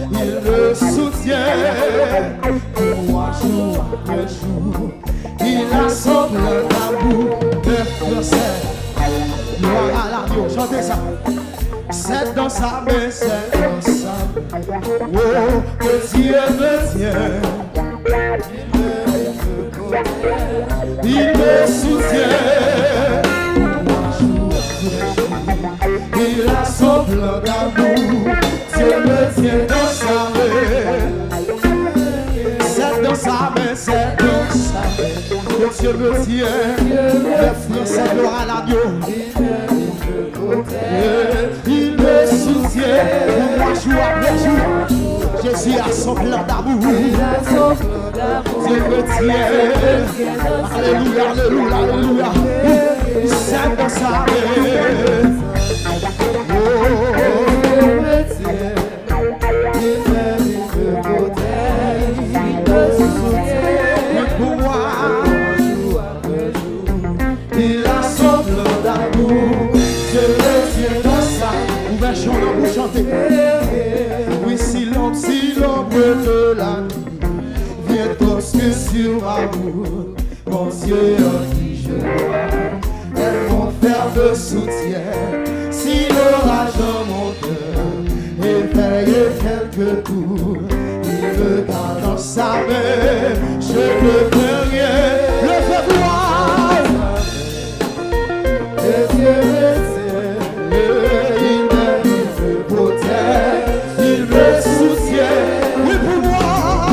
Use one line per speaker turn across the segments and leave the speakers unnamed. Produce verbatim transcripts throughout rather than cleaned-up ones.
il me soutient. Moi, jour après jour, il a son plein d'amour. Le français, gloire à l'agneau, chantez ça. C'est dans sa main, c'est dans sa main. Oh, que Dieu me tient. Il me soutient. Il a son plein d'amour. Dieu me tient dans sa main. C'est dans sa main, c'est dans sa main. Que Dieu me tient. Le français gloire à l'agneau. Il me soutient. Moi jour après jour, Jésus a son plein d'amour. Dieu me tient. Alléluia, alléluia, alléluia. C'est dans sa main. Oh, il me tient. Il me protège. Il me soutient. Pour moi, jour après jour, il a son plein d'amour. Dieu me tient dans sa main. Ouvert chant dans vous chantez. Oui, si l'ombre, si l'ombre de la nuit vient tosque sur ma route, mon Dieu en qui je crois, elles vont faire de soutien. Si l'orage en mon cœur éveille quelques tours, il me garde dans sa main, je ne peux rien. Le feu voir, et Dieu me tient, il me protège, il me soutient. Oui, pour moi,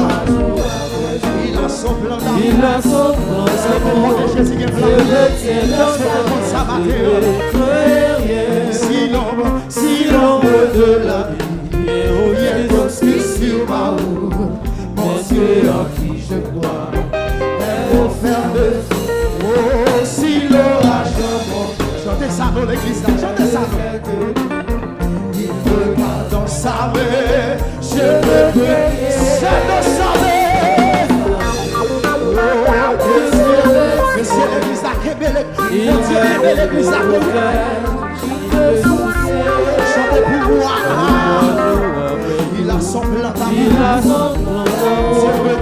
il a son plan d'amour. Il a son plan d'amour. Jésus qui est plein de tient dans sa main. Si l'ombre, si l'ombre de la nuit vient tosque sur ma route, mon Dieu en qui je crois, elle va faire de oh, si l'orage en mon cœur. Chantez ça dans l'église, chantez ça. Il me garde dans sa main, je me peux, c'est dans sa main. Mais c'est l'église à Québec, mon Dieu aime l'église à Québec. Chantez pour moi. Il a son plein d'amour. Il a son plein d'amour. Dieu me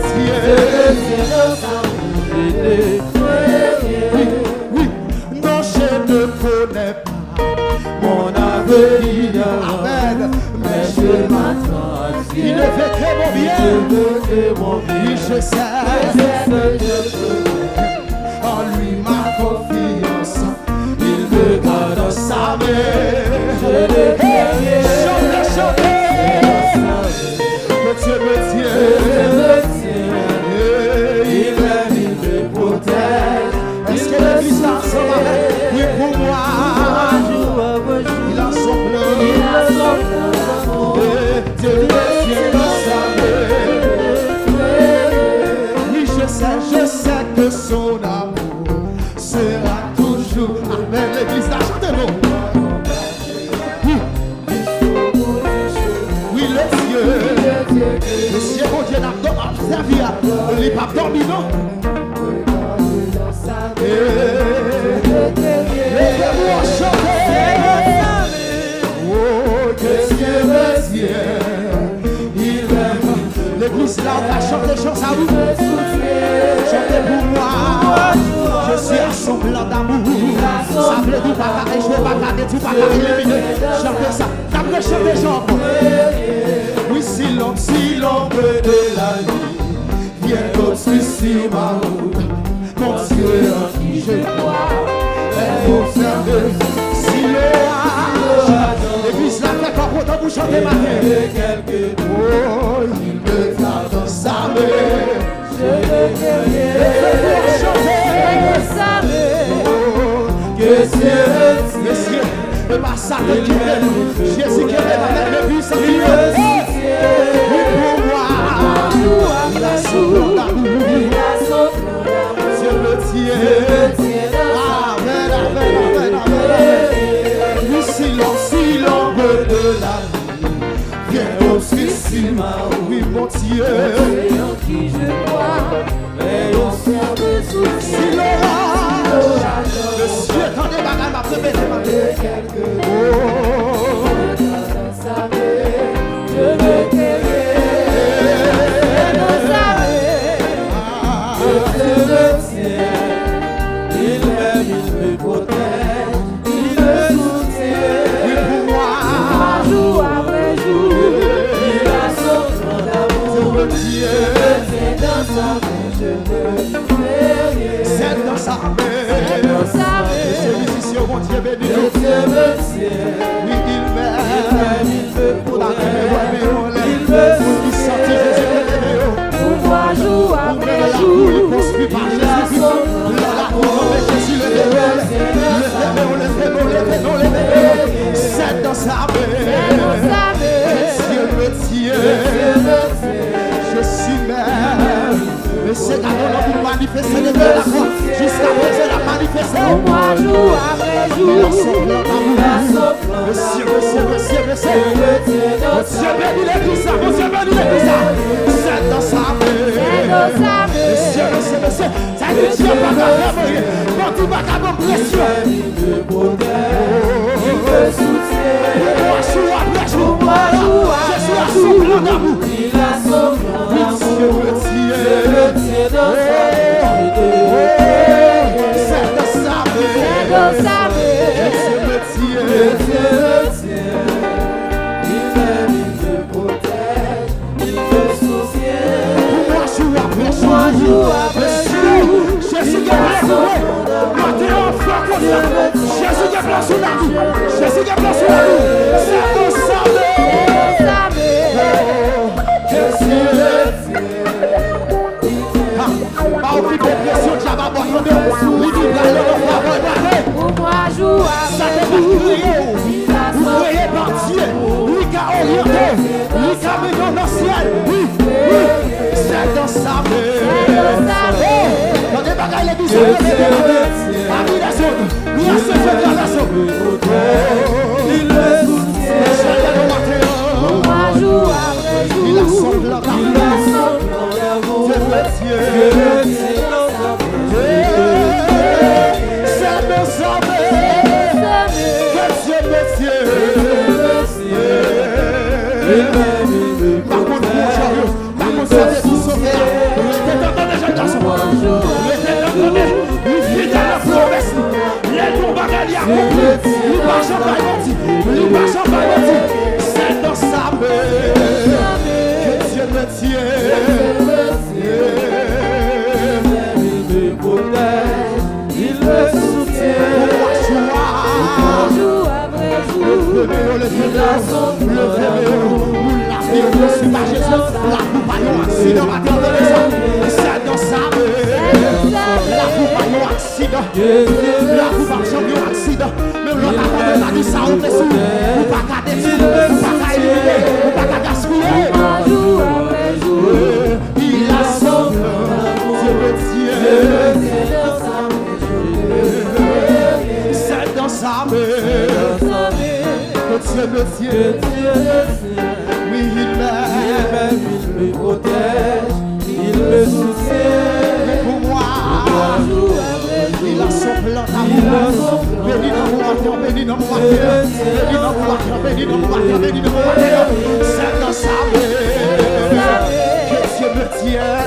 tient. Oui, non, je ne connais pas mon avenir. Amen. Mais je m'attends. Il ne fait que mon bien. Oui, je sais. En lui ma confiance, il me garde dans sa main. Je ne peux rien. Chantez, chantez. Que Dieu me tient. Il m'aime, il me protège. Est-ce que l'église a son main? Oui, pour moi. Il a son plein. Il a son plein d'amour. Dieu me tient dans sa main. Oui, je sais, je sais que son amour sera toujours. Amen. L'église a chanté l'eau. Oui, le ciel. Le ciel, mon Dieu, n'a pas observé. Il n'est pas dormi, non? Laissez-moi chanter. Oh, que Dieu me tient. Il m'aime. L'église là, on va chanter les choses à vous. Chantez pour moi. Je suis à son plan d'amour. Ça plaît tout, pas qu'à échouer, pas qu'à détruire, pas qu'à éliminer. Chantez ça. T'as chanté les jambes. Oui, si l'ombre, si l'ombre de la nuit vient tosque sur ma route, mon Dieu en qui je crois, elle va faire de si l'orage. L'église là, fait encore autant vous chantez ma tête. Oh, il me garde dans sa main. Je ne peux rien. Chanter sa main. Que Dieu, Monsieur, et pas ça qui est Jésus qui est avec le puissant Dieu. Oui, pour moi, il a son plan d'amour. Dieu me tient. Amen, amen, amen, amen. Oui, si l'ombre, si l'ombre de la nuit vient aussi sur ma route, oui, mon Dieu, en qui je crois, mais on sert de soutien. Si l'orage, le ciel est en débarras, m'a fait baiser ma tête. Oh, je me manifesté de la croix. Jusqu'à présent, la manifesté.
Moi, jour après jour,
Monsieur, monsieur, monsieur, monsieur, monsieur, bénis l'église, monsieur, bénis l'église. C'est dans sa main. Monsieur, monsieur, monsieur, ça veut dire Dieu pas faire mourir. Quand tu vas avoir pression, il me protège, il me soutient. Moi, jour après jour, je suis à son plan d'amour. Il a son plan d'amour. Monsieur, me tient dans sa main. C'est dans sa main. C'est dans sa main. Monsieur, me tient. Dieu me tient. Il m'aime, il me protège, il me soutient. Moi, jour après jour, moi, jour après jour, Jésus qui est blessé. Matin en feu comme ça. Jésus qui est blessé sur la vie. Jésus qui est blessé sur la vie. C'est dans sa main. Jésus me tient. Pas occuper de pression, tu vas boire ton eau. Il dit, allez, on va boire,
pour moi, jour
ça te va crier. Vous voyez par Dieu. Lui qui a orienté. Lui qui a mis dans le ciel. Oui, oui. C'est dans sa main. Dans des bagailles, l'église, la vie des autres. Lui a ce fait dans la zone. Il le soutient.
pour moi, jour après jour,
Il a son plan d'amour.
il a son plan d'amour.
Dieu me tient. C'est dans sa main. Que Dieu me tient. Par contre, mon chariot, par contre, ça fait tout sauver. Il était entendu, jeune garçon. Il était entendu. Il vit dans la promesse. Les bons bagages, il a compris. Il marche en bailloti. Il marche en bailloti. C'est dans sa main. Que Dieu me tient. Il me protège. Il me soutient.
jour après jour,
Le fléau, le fléau, le fléau. La vie, je suis pas Jésus. La coupe à un accident, attendez les hommes. C'est dans sa main. La coupe à un accident. La coupe à un accident. Même l'autre attendait la vie, ça ouvre les sous. Ou pas qu'à détruire, ou pas qu'à éliminer, ou pas qu'à gaspiller.
jour après jour,
Il a son plan. Dieu me tient. C'est dans sa main. Dieu me tient. Oui, il m'aime.
Il me protège, il me soutient.
Pour moi, il a son plan d'amour. Béni dans mon matin, béni dans mon matin. Béni dans mon matin, béni dans mon matin, béni dans mon matin. C'est dans sa main que Dieu me tient.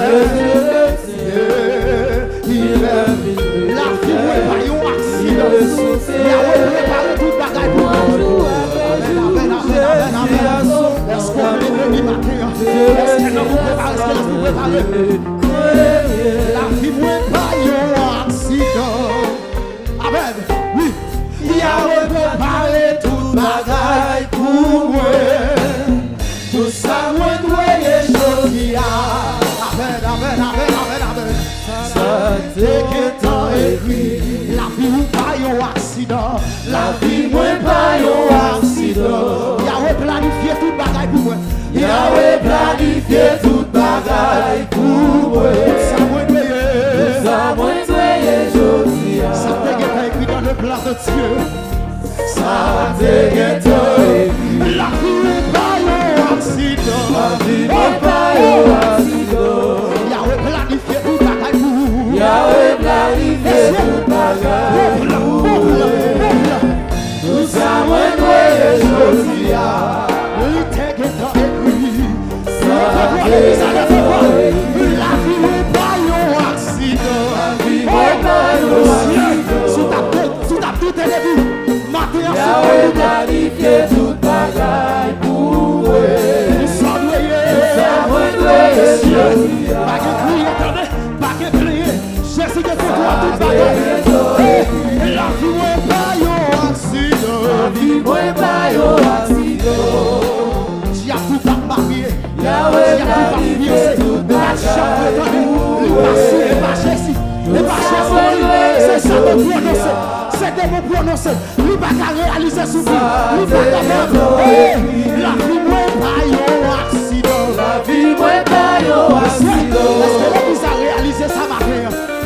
Il aime. La vie n'est pas un accident. Il a préparé toute bagaille pour moi. Est-ce qu'on est venu matin? Est-ce que nous vous préparez? Est-ce que nous vous préparez? La vie n'est pas un accident. Amen. Oui. Il a préparé toute bagaille pour moi. Tout ça, moi, dois y choisir. Amen, amen, amen, amen, amen. Ça t'est tant écrit. La vie n'est pas un accident. La vie n'est pas un accident. Yahweh planifié toute bagaille pour moi. Yahweh planifié toute bagaille pour moi. Ça moi doyé.
Ça moi doyé jodi.
Ça t'est écrit dans le plan de Dieu.
Ça t'est écrit.
La vie n'est pas un accident.
La vie n'est pas un accident.
Yahweh planifié toute bagaille pour moi.
Yahweh planifié toute bagaille pour moi. Tout ça moi doyé jodi.
Il t'est écrit.
Ça t'est écrit.
La vie n'est pas un accident.
La vie n'est pas un accident.
Sous ta tête, sous ta petite télévision, matin,
Yahweh planifié toute bagaille pour moi.
sans doyer.
Ça moi doyé jodi.
Pas que crier, attendez, pas que crier. Jésus que pour toi toute bagaille. La vie n'est pas un accident.
La vie n'est pas un accident.
Tu as tout embarqué.
Yahweh planifié toute bagaille pour moi.
C'est ça de prononcer. C'est des mots prononcés. Lui pas qu'à réaliser sous vous. Lui pas qu'à faire. La vie n'est pas un accident.
La vie n'est pas un accident.
Est-ce que l'église a réalisé ça matin?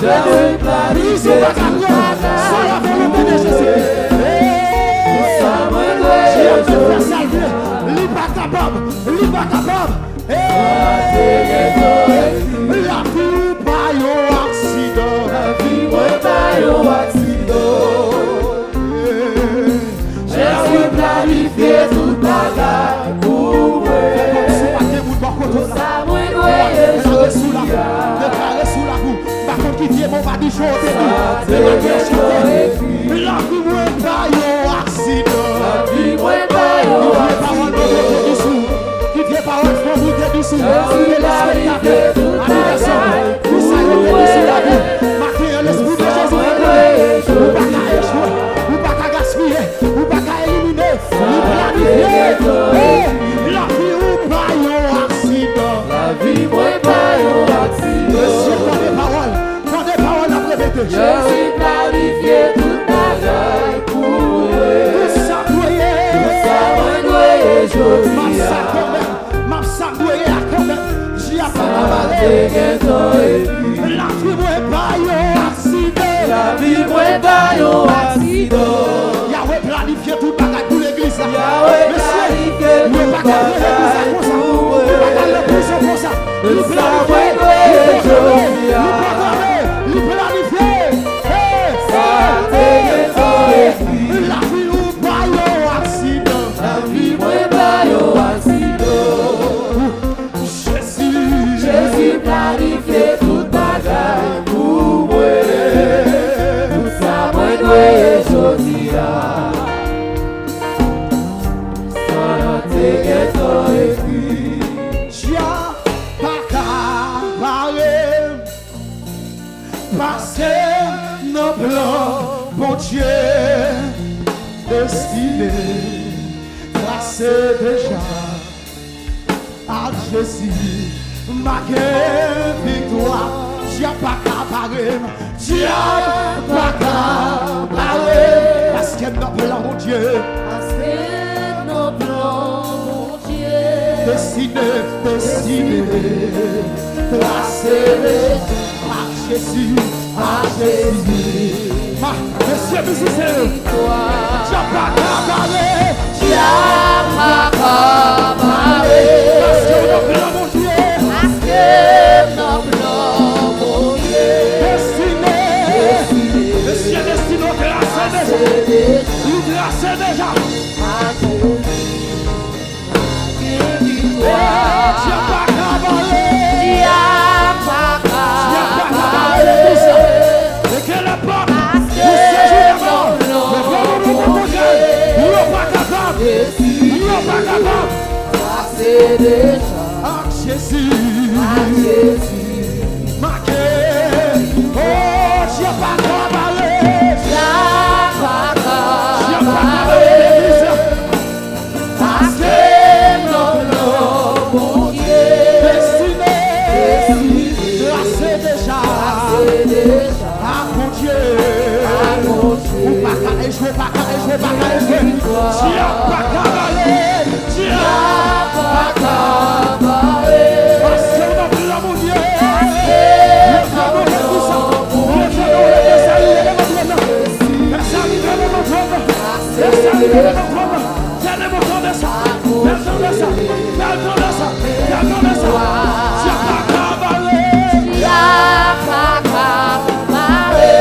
Jésus planifie toute bagaille.
Sans la volonté de Jésus.
Ça moi
J'ai
dois
un peu fait salver. Li pas capable. Li pas capable. La vie pas un accident.
La vie moi pas un accident. Jésus planifie toute bagaille pour moi. Ça moi dois
Sous la déclaré sous la boue. Par contre, qui vient, mon va dire chanter. La vie moi pas un accident.
La vie moi pas un accident.
Qui vient par un bouteille du sous.
Jésus planifie toute bagaille pour moi.
Matin, l'esprit de Jésus. Ou pas qu'à échouer. Ou pas qu'à gaspiller. Ou pas qu'à éliminer. Ou planifier. La vie ou pas un accident.
La vie moi pas un accident.
Monsieur, prends des paroles. Prends des paroles après répéter.
Jésus planifie toute bagaille pour moi.
Tout ça doyé.
Ça moi dois aujourd'hui.
Ma sac quand même. Ma sac doyé à quand même. J'y a pas
La
cabaret.
vie
La vie moi pas un accident.
La vie moi pas un accident.
Yahweh planifié tout bagaille pour l'église.
Yahweh planifié
Nous
toute
pas qu'à l'église
bagaille
comme ça.
pour
Nous
moi.
pas qu'à l'église comme ça. Nous
Le
planifié.
Yahweh
Nous
aujourd'hui.
programmé. Nous planifié.
Ça t'est
La vie ou pas un accident.
La vie moi pas un accident.
Jésus.
Jésus planifie toute bagaille pour moi. Ça moi dois aujourd'hui. Ça t'est écrit.
Chia pas cabaret. Parce que nos plans, bon Dieu, destiné, tracé déjà à Jésus, ma victoire, tu n'as pas cabaret, tu n'as pas cabaret, parce que nos plans, mon Dieu,
Parce que nos plans, mon Dieu,
destiné, destiné, tracé déjà à Jésus, à Jésus. Ma, monsieur, musicien,
toi,
tu n'as pas cabaret,
tu as pas camaré.
parce que nos plans, mon Dieu,
Parce que nos plans, mon Dieu,
destiné, monsieur, destiné, tracé déjà,
c'est déjà
il tracé déjà.
à Dieu.
Tu n'as pas cabaret,
Tu as pas
tu n'as pas
camaré.
cabaret, tout ça. Et quelle époque,
Parce
vous
que
séjournez
nos
là-bas,
plans,
mais vraiment,
mon
mon Dieu, ils n'ont pas capable, ils n'ont pas capable.
c'est déjà
Ah, Jésus,
à Jésus.
marqué, oh, tu n'as pas cabaret,
Tu as pas
tu n'as pas
camaré.
cabaret, l'église.
Parce que nos plans, mon Dieu,
Destiné, tracé déjà,
c'est déjà
à mon Dieu.
à mon
Ou
Dieu.
pas qu'à échouer, pas qu'à échouer, pas qu'à échouer. Tu n'as pas cabaret, tu n'as
Pas camaré.
parce que on a pris la mon Dieu.
Tu as pas camaré.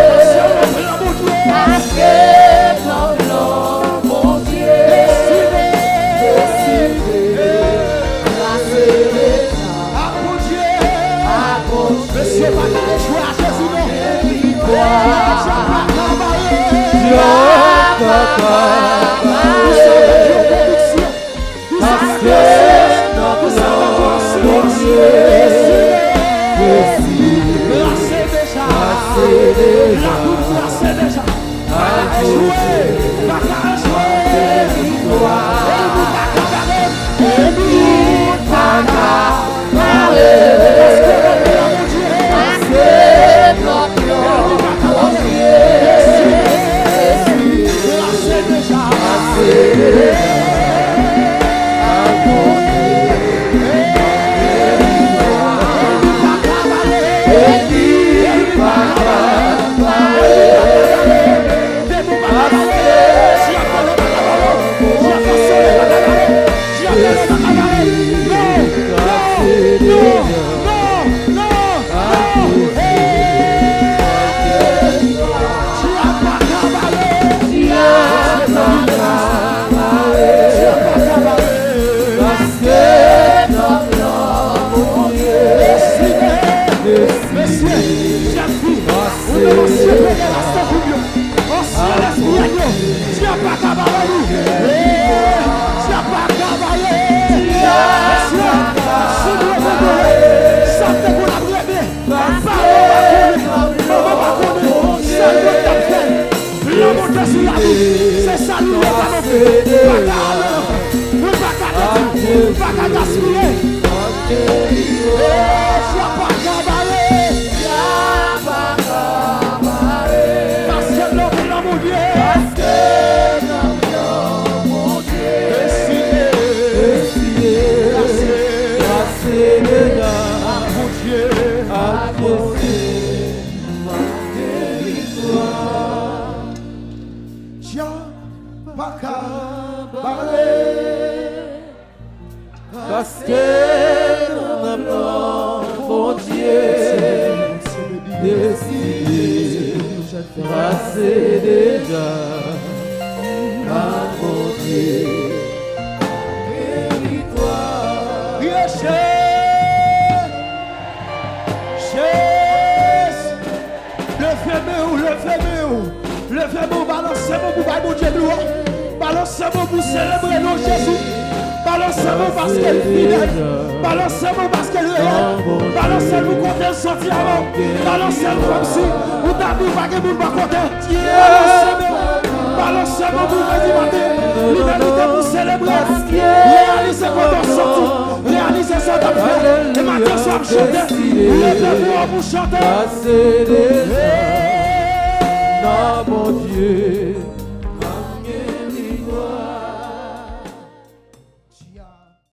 Parce que nos plans, mon Dieu, décidé, placé déjà à mon Dieu.
Monsieur, pas qu'à échouer à Jésus, non.
Victoire.
Tu n'as pas cabaret.
Tu as pas camaré. Parce que nos plans, mon Dieu, décidé,
Placé déjà,
placé déjà
la route placée déjà.
à
Pas qu'à
mon
échouer,
Dieu.
pas qu'à échouer.
Victoire.
Et nous pas cabaret.
Et nous pas camaré. Parce que nos plans, mon Dieu, décidé,
Placé déjà.
placé déjà à mon Dieu.
Pas cabaret.
Et nous pas Parce que non, mon Dieu, décidé, passer déjà à mon Dieu.
Levez-vous, balancez-vous pour bailler mon Dieu gloire. Balancez-vous pour célébrer nos Jésus. Balancez-vous parce qu'elle est fidèle. Balancez-vous parce qu'elle est réelle. Balancez-vous quand elle sortit avant. Balancez-vous comme si vous n'avez pas de monde à côté. Balancez-vous. Balancez-vous pour vous l'humanité pour célébrer. Réalisez quand on sortit. Réalisez ça dans le fait. Et maintenant, ça me chante. Levez-vous pour chanter.